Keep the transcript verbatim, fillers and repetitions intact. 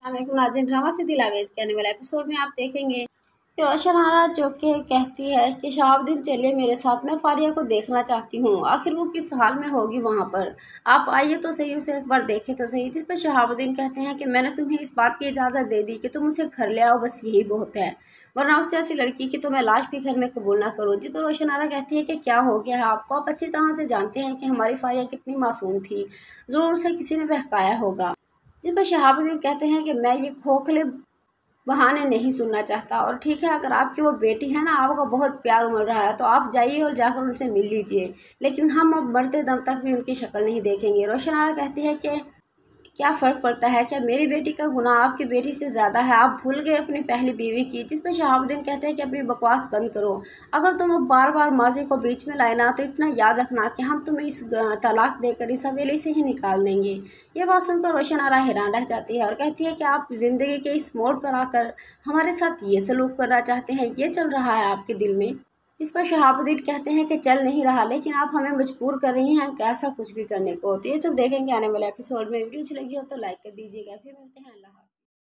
अस्सलामुअलैकुम नाज़रीन, ड्रामा से दिलावेज के आने वाला एपिसोड में आप देखेंगे कि रोशन आरा जो कि कहती है कि शहाबुद्दीन चलिए मेरे साथ, मैं फारिया को देखना चाहती हूँ, आखिर वो किस हाल में होगी वहाँ पर, आप आइए तो सही, उसे एक बार देखें तो सही। जिस पर शहाबुद्दीन कहते हैं कि मैंने तुम्हें इस बात की इजाज़त दे दी कि तुम उसे घर ले आओ, बस यही बहुत है, वरना उस जैसी लड़की की तो मैं लाश भी घर में कबूल ना करूँ। जिस पर रोशन आरा कहती है कि क्या हो गया है आपको, आप अच्छी तरह से जानते हैं कि हमारी फारिया कितनी मासूम थी, ज़रूर उसे किसी ने बहकाया होगा। जिस पर शहाबुद्दीन कहते हैं कि मैं ये खोखले बहाने नहीं सुनना चाहता, और ठीक है अगर आपकी वो बेटी है ना, आपका बहुत प्यार उमड़ रहा है तो आप जाइए और जाकर उनसे मिल लीजिए, लेकिन हम अब मरते दम तक भी उनकी शक्ल नहीं देखेंगे। रोशन आरा कहती है कि क्या फ़र्क पड़ता है, क्या मेरी बेटी का गुनाह आपकी बेटी से ज़्यादा है, आप भूल गए अपनी पहली बीवी की। जिस पर शहाबुद्दीन कहते हैं कि अपनी बकवास बंद करो, अगर तुम अब बार बार माजी को बीच में लाए ना तो इतना याद रखना कि हम तुम्हें इस तलाक देकर इस हवेली से ही निकाल देंगे। ये बात सुनकर रोशन आरा हैरान रह जाती है और कहती है कि आप ज़िंदगी के इस मोड़ पर आकर हमारे साथ ये सलूक करना चाहते हैं, ये चल रहा है आपके दिल में। जिस पर शहाबुद्दीन कहते हैं कि चल नहीं रहा, लेकिन आप हमें मजबूर कर रही हैं कैसा कुछ भी करने को। तो ये सब देखेंगे आने वाले एपिसोड में। वीडियो अच्छी लगी हो तो लाइक कर दीजिएगा। फिर मिलते हैं, अल्लाह हाफ़िज़।